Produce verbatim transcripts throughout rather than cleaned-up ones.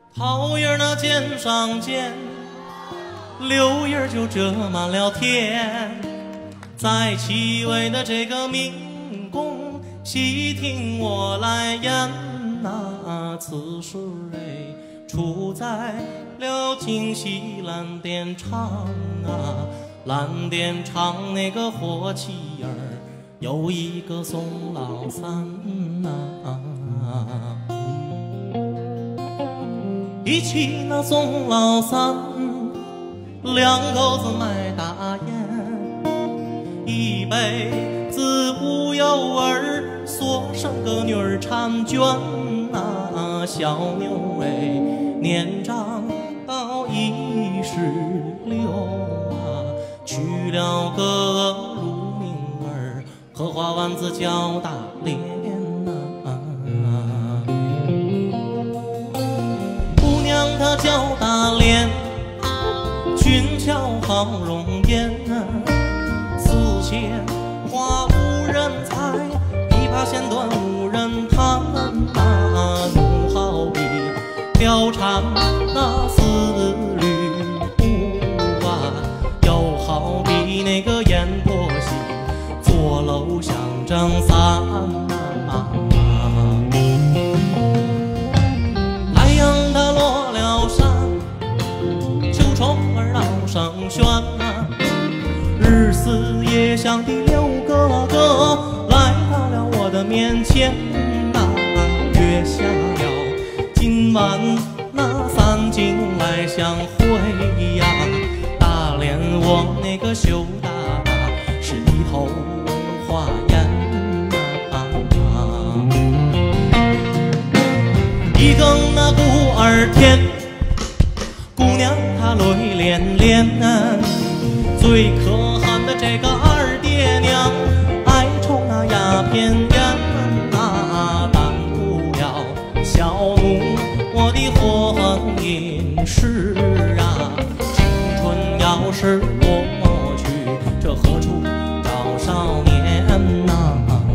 桃叶那肩上肩，柳叶就遮满了天。在七位的这个明宫，细听我来言呐，此事哎，出在了京西蓝靛厂啊。蓝靛厂那个火器儿，有一个宋老三呐、啊。一起那宋老三，两口子卖大烟，一辈子无有儿，所生个女儿婵娟呐。小妞哎，年长到一十六啊，娶了个乳名儿，荷花丸子叫大莲呐。姑娘她叫大莲，俊俏好容颜，丝线花无人裁，琵琶弦断无人弹啊。怒好比貂蝉那丝吕布啊，又好比那个阎婆惜坐楼想张三啊。太阳它落了山，秋虫儿闹声喧啊。日思夜想的六哥哥来到了我的面前啊，约下了今晚那三更来相会呀。大连我那个羞答答是一头花颜啊。一更那鼓儿天，姑娘她泪涟涟啊。最可恨的这个二爹娘，爱抽那鸦片烟啊，耽误了小奴我的婚姻事啊。青春要是过去，这何处找少年呐？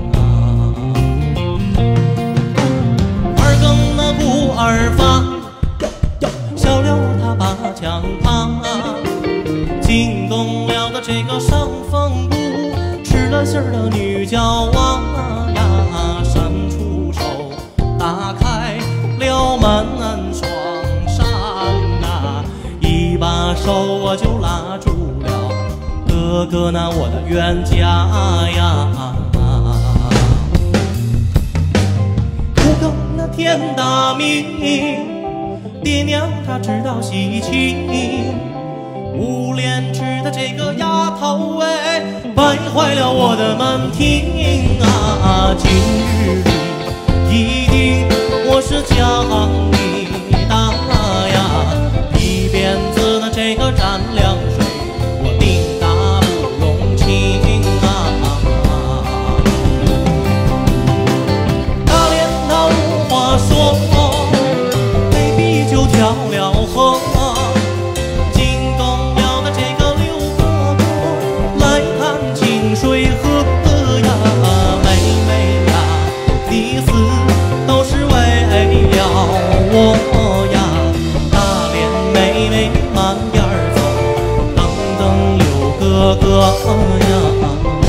二更那鼓儿发，小六他把枪扛啊。惊动了的这个上风谷，吃了信儿的女教王呀，伸出手打开了门双扇呐，一把手我就拉住了哥哥那我的冤家呀。五更那天大明，爹娘她知道喜庆，无廉耻的这个丫头哎，败坏了我的门庭啊。今日里一定我是将你打呀，一鞭子的这个蘸凉水，我定打不容情啊。大连他无话说，被逼就跳了河。水河呀，妹妹呀，你死都是为了我呀。大连妹妹慢点走，等等有哥哥呀。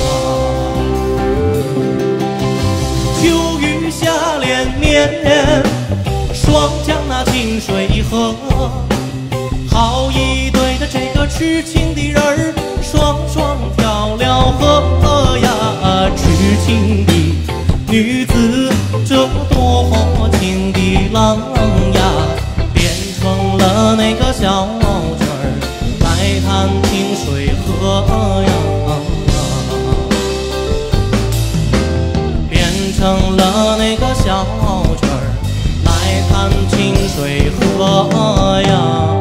秋雨下连绵，双江那清水河，好一对的这个痴情的人儿，双双跳了河呀。痴情的女子，这多情的郎呀，变成了那个小曲儿来弹清水河呀，变成了那个小曲儿来弹清水河呀。